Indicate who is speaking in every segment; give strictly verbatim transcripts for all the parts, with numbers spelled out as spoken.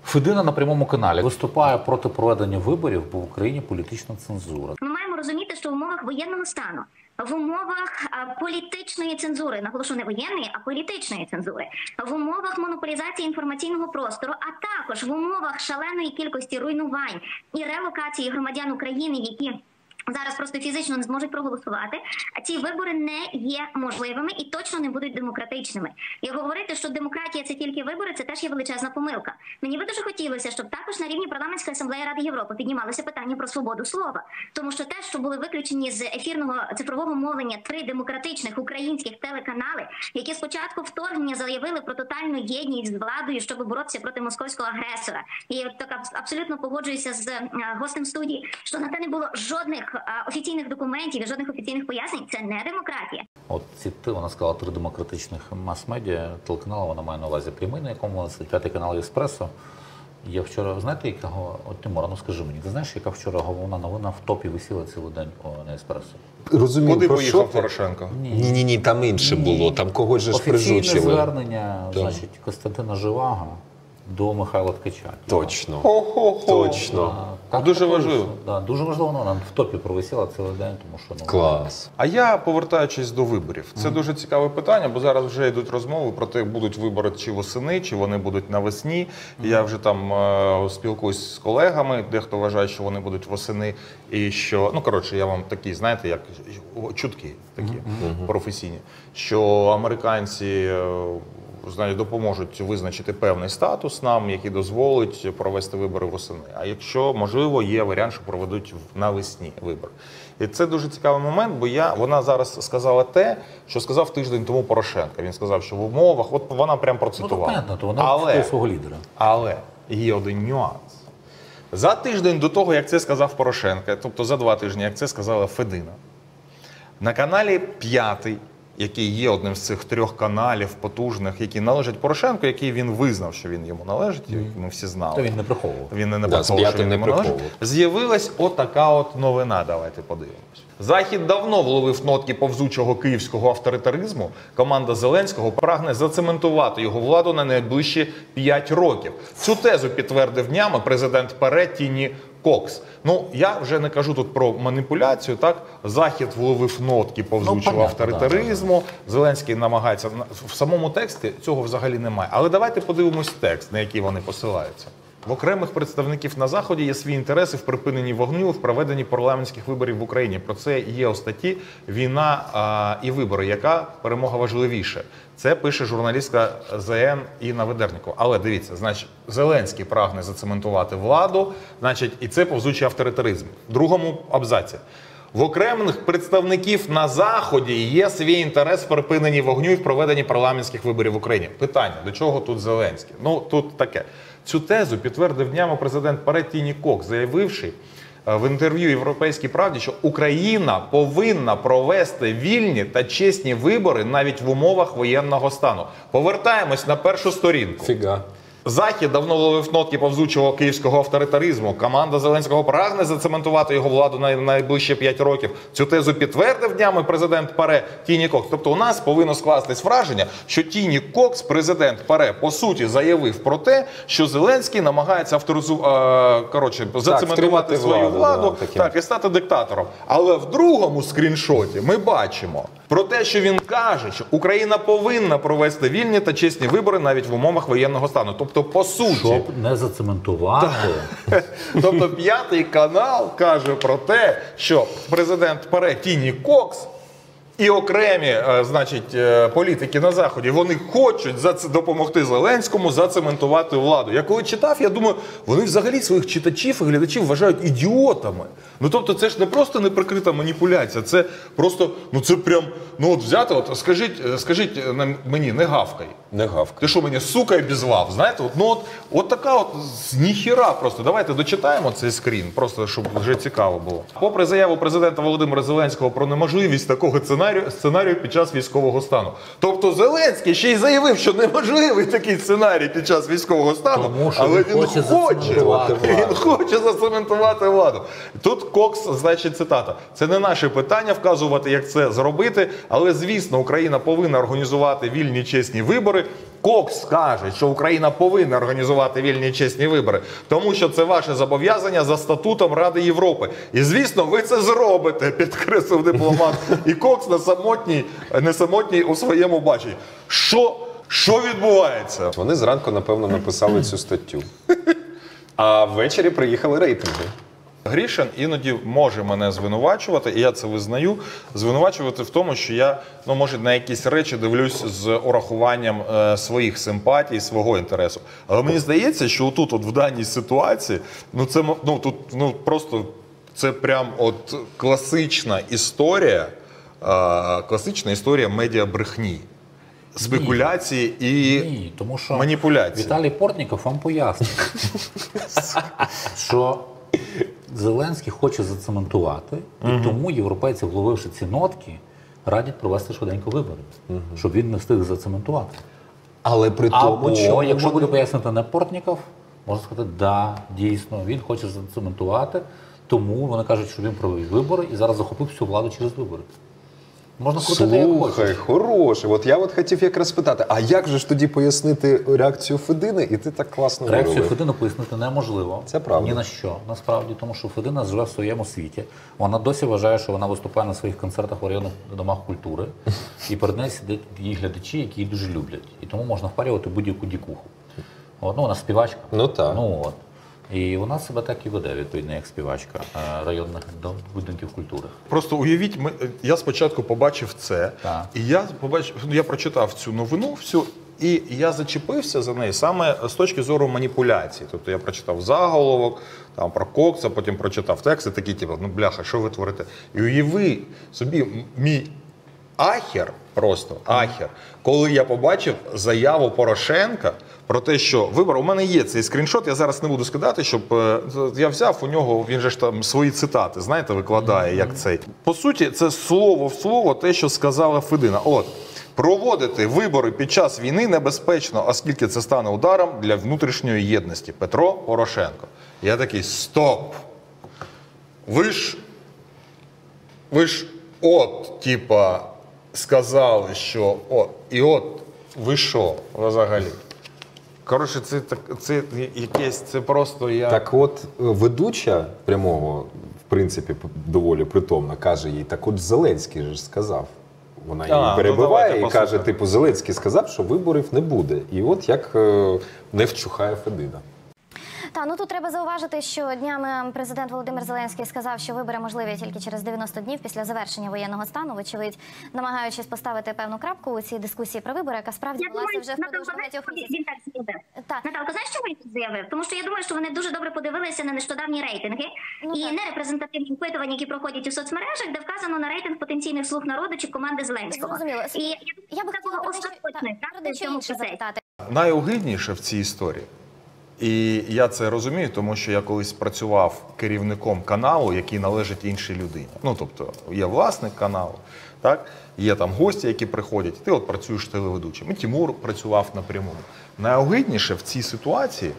Speaker 1: Федина на прямому каналі виступає проти проведення виборів, бо в Україні політична цензура.
Speaker 2: Ми маємо розуміти, що в умовах воєнного стану, в умовах а, політичної цензури, наголошу не воєнної, а політичної цензури, в умовах монополізації інформаційного простору, а також в умовах шаленої кількості руйнувань і релокації громадян України, які зараз просто фізично не зможуть проголосувати, а ці вибори не є можливими і точно не будуть демократичними. І говорити, що демократія – це тільки вибори, це теж є величезна помилка. Мені би дуже хотілося, щоб також на рівні парламентської асамблеї Ради Європи піднімалися питання про свободу слова. Тому що те, що були виключені з ефірного цифрового мовлення три демократичних українських телеканали, які спочатку вторгнення заявили про тотальну єдність з владою, щоб боротися проти московського агресора. І я так абсолютно погоджуюся з гостем студії, що на те не було жодних офіційних документів і жодних офіційних пояснень. Це не демократія.
Speaker 1: От ці вона сказала три демократичних мас-медіа телеканалу, вона має на увазі прямий, на якому вона сидить, п'ятий канал «Еспресо». Я вчора, знаєте, якого, от Тимура, ну скажи мені, ти знаєш, яка вчора головна новина в топі висіла цілий день о, на «Еспресо»?
Speaker 3: Розумію,
Speaker 4: куди
Speaker 3: про
Speaker 4: поїхав
Speaker 3: що
Speaker 4: Порошенко?
Speaker 3: Ні, ні, ні, там інше
Speaker 1: Ні.
Speaker 3: було, там когось же ж
Speaker 1: Офіційне
Speaker 3: прижучили.
Speaker 1: звернення,
Speaker 3: Да.
Speaker 1: значить, Костянтина Живаго до Михайла Ткача.
Speaker 3: Точно,
Speaker 4: Хо-хо-хо.
Speaker 3: точно.
Speaker 1: Так,
Speaker 4: Дуже
Speaker 1: так,
Speaker 4: важливо.
Speaker 1: Да, дуже важливо, вона в топі провисіла цілий день, тому що... Ну,
Speaker 3: Клас.
Speaker 4: А я, повертаючись до виборів, це mm. дуже цікаве питання, бо зараз вже йдуть розмови про те, будуть вибори чи восени, чи вони будуть навесні. Mm. Я вже там е спілкуюсь з колегами, дехто вважає, що вони будуть восени, і що, ну, коротше, я вам такі, знаєте, як чутки такі mm -hmm. професійні, що американці е знаєте, допоможуть визначити певний статус нам, який дозволить провести вибори восени. А якщо, можливо, є варіант, що проведуть навесні вибори. І це дуже цікавий момент, бо я, вона зараз сказала те, що сказав тиждень тому Порошенко. Він сказав, що в умовах, от вона прям процитувала.
Speaker 1: Ну, то понятно, то вона
Speaker 4: але,
Speaker 1: свого лідера.
Speaker 4: Але є один нюанс. За тиждень до того, як це сказав Порошенко, тобто за два тижні, як це сказала Федина, на каналі «П'ятий», який є одним з цих трьох каналів потужних, які належать Порошенку, який він визнав, що він йому належить, mm. ми всі знали.
Speaker 1: То він не приховував.
Speaker 4: Він не
Speaker 3: Да,
Speaker 4: приховував, що він йому належить. З'явилась отака от новина, давайте подивимось. Захід давно вловив нотки повзучого київського авторитаризму. Команда Зеленського прагне зацементувати його владу на найближчі п'ять років. Цю тезу підтвердив днями президент ПАРЄ Тіні Кокс. Ну, я вже не кажу тут про маніпуляцію, так? Захід вловив нотки повзучого
Speaker 1: ну,
Speaker 4: авторитаризму. Да, да. Зеленський намагається... В самому тексті цього взагалі немає. Але давайте подивимось текст, на який вони посилаються. В окремих представників на Заході є свої інтереси в припиненні вогню, в проведенні парламентських виборів в Україні. Про це є у статті «Війна а, і вибори. Яка перемога важливіше?» Це пише журналістка зе ен Інна Ведерникова. Але дивіться, значить, Зеленський прагне зацементувати владу, значить, і це повзучий авторитаризм. В другому абзаці. В окремих представників на Заході є свій інтерес в припиненні вогню і в проведенні парламентських виборів в Україні. Питання, до чого тут Зеленський? Ну, тут таке. Цю тезу підтвердив днями президент ПАРЄ Тіні Кокс, заявивши в інтерв'ю «Європейській правді», що Україна повинна провести вільні та чесні вибори навіть в умовах воєнного стану. Повертаємось на першу сторінку.
Speaker 3: Фіга.
Speaker 4: Захід давно ловив нотки повзучого київського авторитаризму. Команда Зеленського прагне зацементувати його владу на найближчі п'ять років. Цю тезу підтвердив днями президент ПАРЄ Тіні Кокс. Тобто у нас повинно скластись враження, що Тіні Кокс, президент ПАРЄ, по суті заявив про те, що Зеленський намагається авторизу... а, коротше, зацементувати свою владу, владу да, так, і стати диктатором. Але в другому скріншоті ми бачимо про те, що він каже, що Україна повинна провести вільні та чесні вибори навіть в умовах воєнного стану. Тобто, по суті...
Speaker 1: Щоб не зацементувати.
Speaker 4: Тобто, п'ятий канал каже про те, що президент ПАРЄ Тіні Кокс і окремі, значить, політики на Заході, вони хочуть допомогти Зеленському зацементувати владу. Я коли читав, я думаю, вони взагалі своїх читачів і глядачів вважають ідіотами. Ну, тобто, це ж не просто неприкрита маніпуляція, це просто, ну, це прям, ну, от взяти, от, скажіть, скажіть мені, не гавкай.
Speaker 3: Не гавкай.
Speaker 4: Ти що, мені сука обізвав, знаєте? От, ну, от, от така от з ніхіра просто. Давайте дочитаємо цей скрін, просто, щоб вже цікаво було. Попри заяву президента Володимира Зеленського про неможливість такого сценарію, сценарію під час військового стану. Тобто Зеленський ще й заявив, що неможливий такий сценарій під час військового стану,
Speaker 1: тому,
Speaker 4: але
Speaker 1: він
Speaker 4: він
Speaker 1: хоче
Speaker 4: хоче, він хоче зацементувати владу. Тут Кокс, значить, цитата. Це не наше питання вказувати, як це зробити, але, звісно, Україна повинна організувати вільні чесні вибори Кокс каже, що Україна повинна організувати вільні і чесні вибори, тому що це ваше зобов'язання за статутом Ради Європи. І, звісно, ви це зробите, підкреслив дипломат. І Кокс не самотній, не самотній у своєму баченні. Що, що відбувається?
Speaker 3: Вони зранку, напевно, написали цю статтю. А ввечері приїхали рейтинги.
Speaker 4: Грішин іноді може мене звинувачувати, і я це визнаю, звинувачувати в тому, що я, ну, може, на якісь речі дивлюсь з урахуванням е, своїх симпатій, свого інтересу. Але мені здається, що отут, от в даній ситуації, ну, це, ну, тут, ну, просто, це прям от класична історія, е, класична історія медіабрехні. Спекуляції і
Speaker 1: Ні, тому що
Speaker 4: маніпуляції.
Speaker 1: Віталій Портніков вам пояснив, що Зеленський хоче зацементувати, і тому європейці, вловивши ці нотки, радять провести швиденько вибори, щоб він не встиг зацементувати.
Speaker 3: Але при тому,
Speaker 1: Або,
Speaker 3: чому
Speaker 1: якщо
Speaker 3: вони-
Speaker 1: буде пояснити не Портніков, можна сказати, да, дійсно, він хоче зацементувати, тому вони кажуть, що він провів вибори і зараз захопив всю владу через вибори. Можна крутити, як
Speaker 3: Слухай,
Speaker 1: хочеш.
Speaker 3: хороший. От я от хотів якраз спитати, а як же ж тоді пояснити реакцію Федини? І ти так класно
Speaker 1: Реакцію
Speaker 3: виробив.
Speaker 1: Федину пояснити неможливо.
Speaker 3: Це правда.
Speaker 1: Ні на що, насправді, тому що Федина живе в своєму світі. Вона досі вважає, що вона виступає на своїх концертах в районних домах культури, і перед нею сидять її глядачі, які її дуже люблять. І тому можна впарювати будь-яку дікуху. От, ну, вона співачка.
Speaker 3: Ну, так.
Speaker 1: Ну, от. І вона себе так і веде, відповідно, як співачка е, районних дом- будинків культури.
Speaker 4: Просто уявіть, ми, я спочатку побачив це,
Speaker 1: Так.
Speaker 4: і я побачив, ну, я прочитав цю новину всю, і я зачепився за неї саме з точки зору маніпуляції. Тобто я прочитав заголовок, там про Кокса, потім прочитав текст, і такий, типу, ну бляха, що ви творите? І уяви собі, м- мій ахер, просто ахер, коли я побачив заяву Порошенка про те, що вибор, у мене є цей скріншот, я зараз не буду скидати, щоб е, я взяв у нього, він же ж там свої цитати, знаєте, викладає, як цей. По суті, це слово в слово те, що сказала Федина. От, проводити вибори під час війни небезпечно, оскільки це стане ударом для внутрішньої єдності. Петро Порошенко. Я такий, стоп! Ви ж, ви ж от, типа, сказали, що от, і от, ви що, взагалі? Коротше, це, так- це якесь, це просто я...
Speaker 3: Так от, е, ведуча прямого, в принципі, п- доволі притомна, каже їй, так от Зеленський же ж сказав. Вона її
Speaker 4: А, ну,
Speaker 3: перебиває
Speaker 4: давайте
Speaker 3: і каже,
Speaker 4: послухаємо.
Speaker 3: типу, Зеленський сказав, що виборів не буде. І от як е, не вчухає Федина.
Speaker 5: Та, ну тут треба зауважити, що днями президент Володимир Зеленський сказав, що вибори можливі тільки через дев'яносто днів після завершення воєнного стану, вочевидь, намагаючись поставити певну крапку у цій дискусії про вибори, яка справді
Speaker 2: Я
Speaker 5: велася
Speaker 2: думаю,
Speaker 5: вже
Speaker 2: Наталка,
Speaker 5: впродовж
Speaker 2: знаєш,
Speaker 5: багатьох
Speaker 2: чому
Speaker 5: місяців.
Speaker 2: він так заявив?
Speaker 5: Так.
Speaker 2: Наталка, знаєш, чому він так заявив? Тому що я думаю, що вони дуже добре подивилися на нещодавні рейтинги
Speaker 5: Ну,
Speaker 2: і
Speaker 5: так.
Speaker 2: нерепрезентативні опитування, які проходять у соцмережах, де вказано на рейтинг потенційних слуг народу чи команди Зеленського.
Speaker 5: Зрозуміло.
Speaker 2: І
Speaker 5: Я би
Speaker 2: це
Speaker 5: хотіла
Speaker 2: було
Speaker 5: про дещо,
Speaker 2: остаточне,
Speaker 5: так, про
Speaker 2: правда, в
Speaker 5: дещо
Speaker 2: цьому
Speaker 5: інше
Speaker 2: процесі.
Speaker 5: запитати.
Speaker 4: Найогидніше в цій історії, і я це розумію, тому що я колись працював керівником каналу, який належить іншій людині. Ну, тобто, є власник каналу, так? Є там гості, які приходять, і ти от працюєш телеведучим. І Тимур працював напряму. Найогидніше в цій ситуації,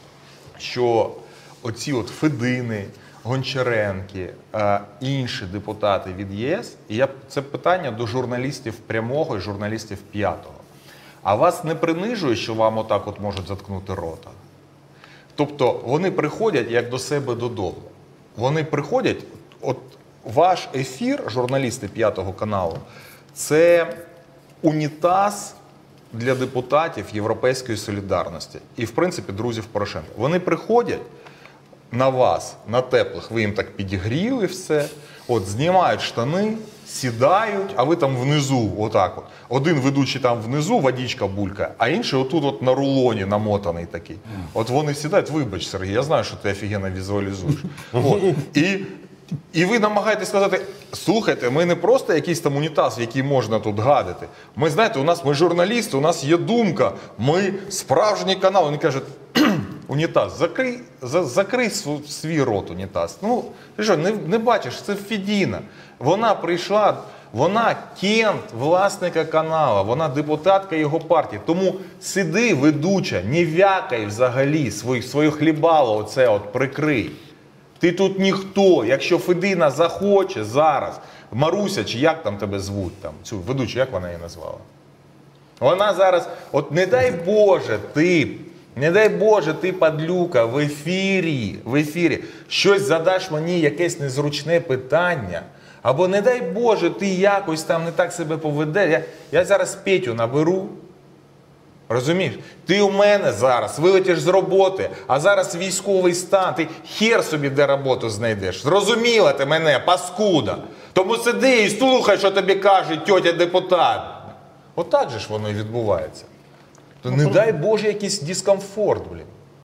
Speaker 4: що оці от Федини, Гончаренки, е, інші депутати від ЄС, і я, це питання до журналістів прямого і журналістів п'ятого. А вас не принижує, що вам отак от можуть заткнути рота? Тобто вони приходять як до себе додому. Вони приходять, от ваш ефір, журналісти п'ятого каналу, це унітаз для депутатів Європейської солідарності і, в принципі, друзів Порошенка. Вони приходять на вас, на теплих, ви їм так підігріли все, от знімають штани, сідають, а ви там внизу, отак от. Один ведучий там внизу, водичка булькає, а інший отут от на рулоні намотаний такий. От вони сідають, вибач, Сергій, я знаю, що ти офігенно візуалізуєш. От. І, і ви намагаєтесь сказати, слухайте, ми не просто якийсь там унітаз, в який можна тут гадити. Ми, знаєте, у нас, ми журналісти, у нас є думка, ми справжній канал. Вони кажуть, унітаз, закрий, за, закрий св- свій рот, унітаз. Ну, ти що, не, не бачиш, це Федіна. Вона прийшла, вона кент власника каналу, вона депутатка його партії. Тому сиди, ведуча, не вякай взагалі, своє, своє хлібало оце от прикрий. Ти тут ніхто. Якщо Федина захоче зараз, Маруся, чи як там тебе звуть, там, цю ведучу, як вона її назвала? Вона зараз, от не дай Боже, ти, не дай Боже, ти, падлюка, в ефірі, в ефірі щось задаш мені, якесь незручне питання, або не дай Боже, ти якось там не так себе поведеш. Я, я зараз Петю наберу. Розумієш? Ти у мене зараз вилетиш з роботи, а зараз військовий стан, ти хер собі де роботу знайдеш. Зрозуміла ти мене, паскуда. Тому сиди і слухай, що тобі каже тьотя депутат. Отак же ж воно і відбувається. То не дай Боже якийсь дискомфорт, блін.